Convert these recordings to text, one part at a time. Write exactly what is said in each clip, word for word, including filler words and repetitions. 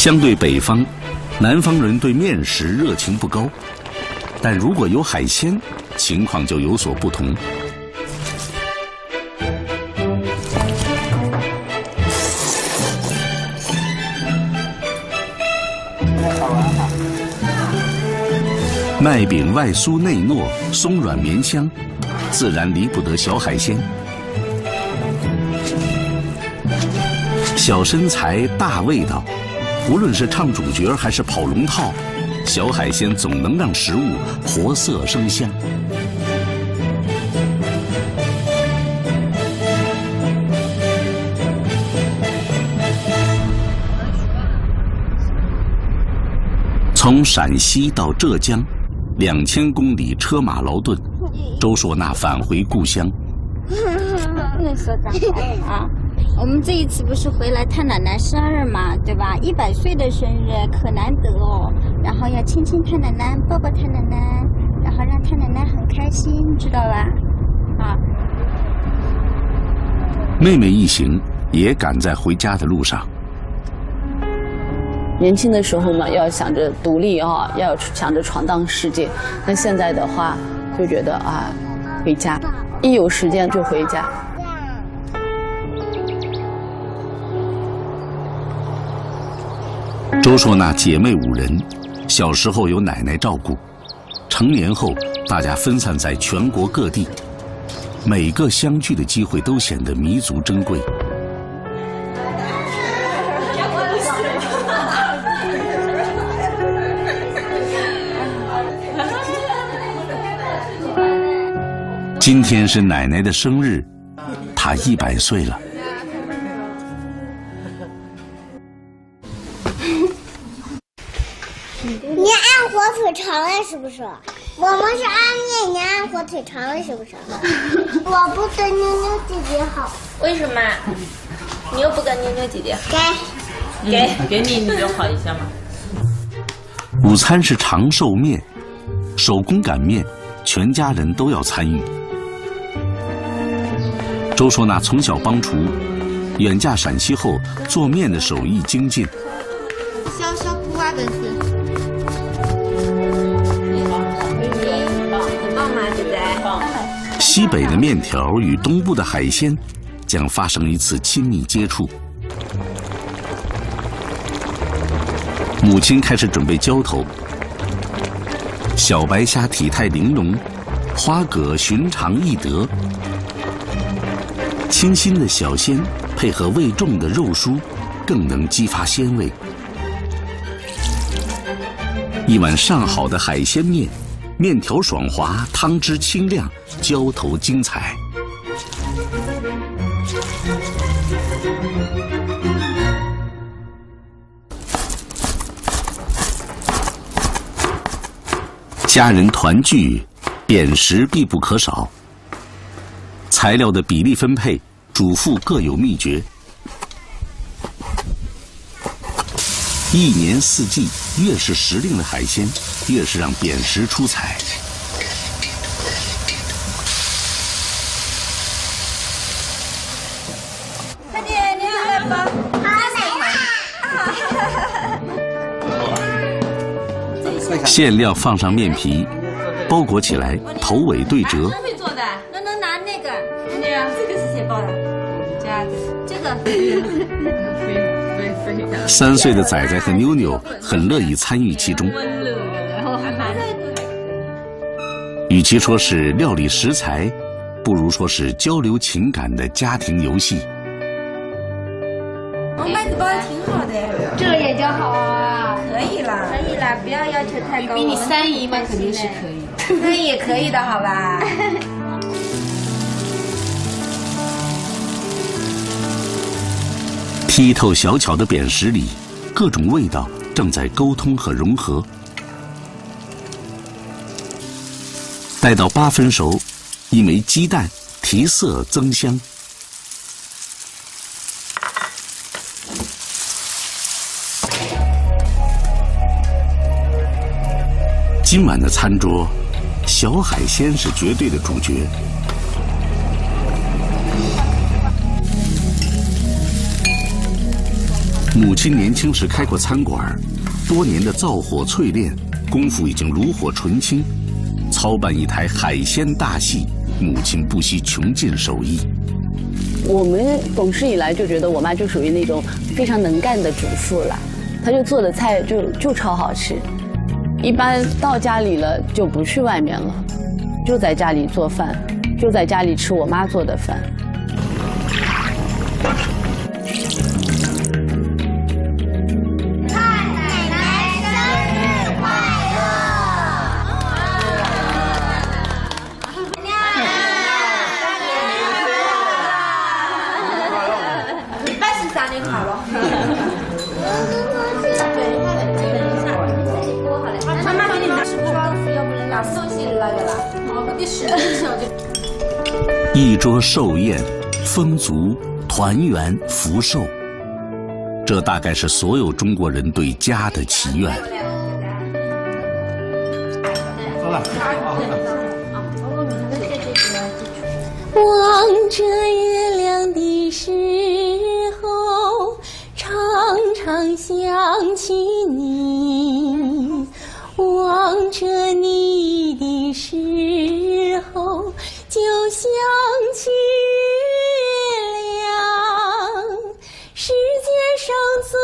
相对北方，南方人对面食热情不高，但如果有海鲜，情况就有所不同。麦饼外酥内糯，松软绵香，自然离不得小海鲜。小身材大味道，无论是唱主角还是跑龙套，小海鲜总能让食物活色生香。从陕西到浙江，两千公里车马劳顿，周硕娜返回故乡。 那说的好啊！我们这一次不是回来探奶奶生日嘛，对吧？一百岁的生日可难得哦。然后要亲亲太奶奶，抱抱太奶奶，然后让太奶奶很开心，知道吧？啊！ 妹妹一行也赶在回家的路上。 年轻的时候嘛，要想着独立啊，要想着闯荡世界。那现在的话，就觉得啊，回家，一有时间就回家。 周硕娜姐妹五人，小时候有奶奶照顾，成年后大家分散在全国各地，每个相聚的机会都显得弥足珍贵。今天是奶奶的生日，她一百岁了。 你按火腿肠了是不是？我们是按面，你按火腿肠了是不是？我不跟妞妞姐姐好。 为什么？你又不跟妞妞姐姐好？ 给， 给、 嗯、给你你就好一下嘛。 午餐是长寿面，手工擀面，全家人都要参与。周硕娜从小帮厨，远嫁陕西后做面的手艺精进。 小小苦啊，真是。 很棒嘛，对不对？ 西北的面条与东部的海鲜将发生一次亲密接触。母亲开始准备浇头。小白虾体态玲珑，花蛤寻常易得。清新的小鲜配合味重的肉酥，更能激发鲜味。一碗上好的海鲜面，面条爽滑，汤汁清亮，浇头精彩。家人团聚，扁食必不可少。材料的比例分配，主妇各有秘诀。一年四季，越是时令的海鲜，越是让扁食出彩。 快点，你来吧。好， 馅料放上面皮，包裹起来，头尾对折。 会做的，能能拿那个，对啊，这个是谁包的？加这个。 三岁的仔仔和妞妞很乐意参与其中。与其说是料理食材，不如说是交流情感的家庭游戏。 我麦子包的挺好的， 这个也叫好啊， 可以啦，可以啦，不要要求太高。 比你三姨嘛，肯定是可以。 那也可以的，好吧？ 剔透小巧的扁食里，各种味道正在沟通和融合。待到八分熟，一枚鸡蛋提色增香。今晚的餐桌，小海鲜是绝对的主角。 母亲年轻时开过餐馆，多年的灶火淬炼，功夫已经炉火纯青。操办一台海鲜大戏，母亲不惜穷尽手艺。 我们懂事以来就觉得我妈就属于那种非常能干的主妇了，她就做的菜就就超好吃。一般到家里了就不去外面了，就在家里做饭，就在家里吃我妈做的饭。 一桌寿宴，丰足、团圆、福寿，这大概是所有中国人对家的祈愿。 望着月亮的时候，常常想起你；望着你的时候，就想起月亮。世界上最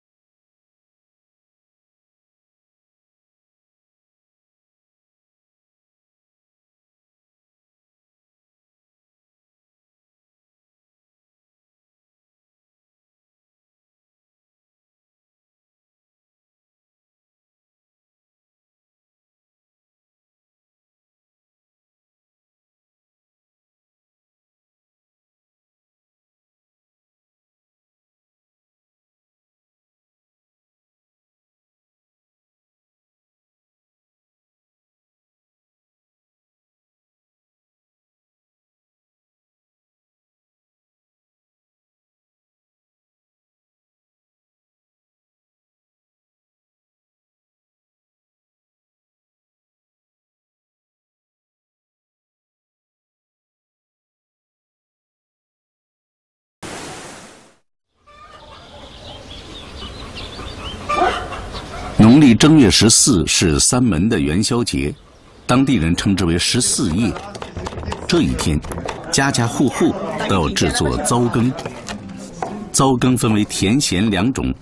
农历正月十四是三门的元宵节，当地人称之为十四夜。这一天，家家户户都要制作糟羹。糟羹分为甜咸两种，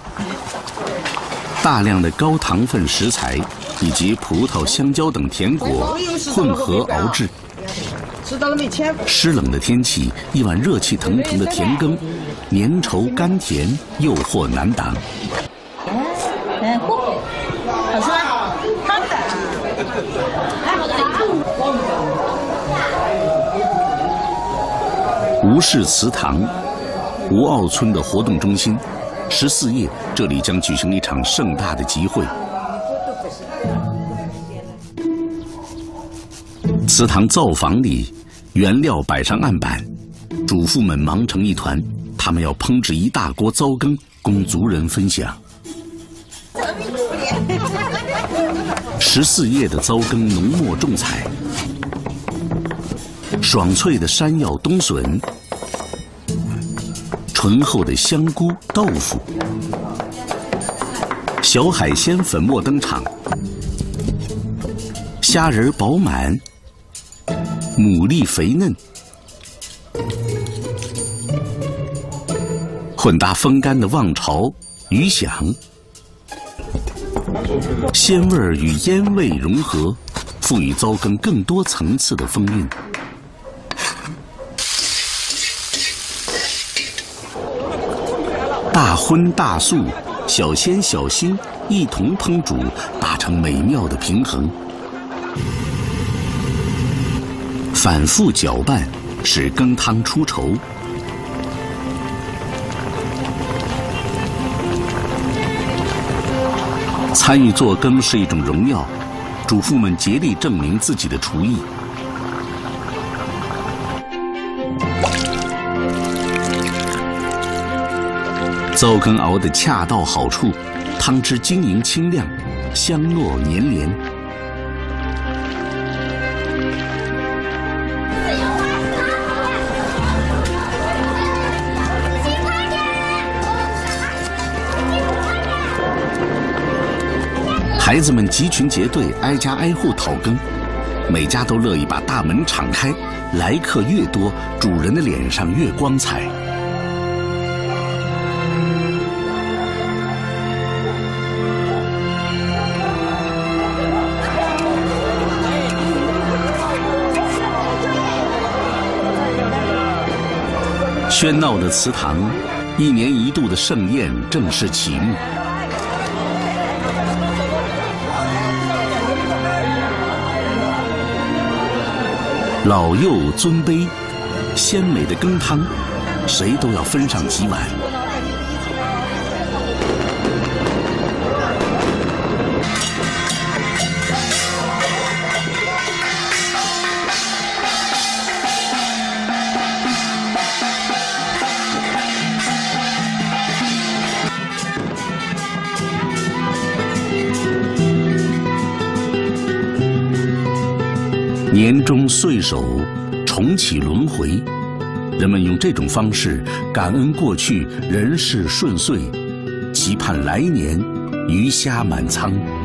大量的高糖分食材以及葡萄、香蕉等甜果混合熬制。湿冷的天气，一碗热气腾腾的甜羹，粘稠甘甜，诱惑难挡。 哎，嚯，好吃吗？好的。 吴氏祠堂，吴坳村的活动中心，十四夜这里将举行一场盛大的集会。祠堂灶房里，原料摆上案板，主妇们忙成一团，他们要烹制一大锅糟羹，供族人分享。十四叶的糟羹浓墨重彩，爽脆的山药冬笋，醇厚的香菇豆腐，小海鲜粉末登场，虾仁饱满，牡蛎肥嫩，混搭风干的望潮、鱼响。鲜味儿与烟味融合，赋予糟羹更多层次的风韵。大荤大素，小鲜小腥，一同烹煮，达成美妙的平衡。反复搅拌，使羹汤出稠。参与做羹是一种荣耀，主妇们竭力证明自己的厨艺。糟羹熬得恰到好处，汤汁晶莹清亮，香糯黏连。 孩子们集群结队，挨家挨户讨羹，每家都乐意把大门敞开，来客越多，主人的脸上越光彩。喧闹的祠堂，一年一度的盛宴正式启幕。老幼尊卑，鲜美的羹汤，谁都要分上几碗。年终岁首，重启轮回，人们用这种方式感恩过去人事顺遂，期盼来年鱼虾满仓。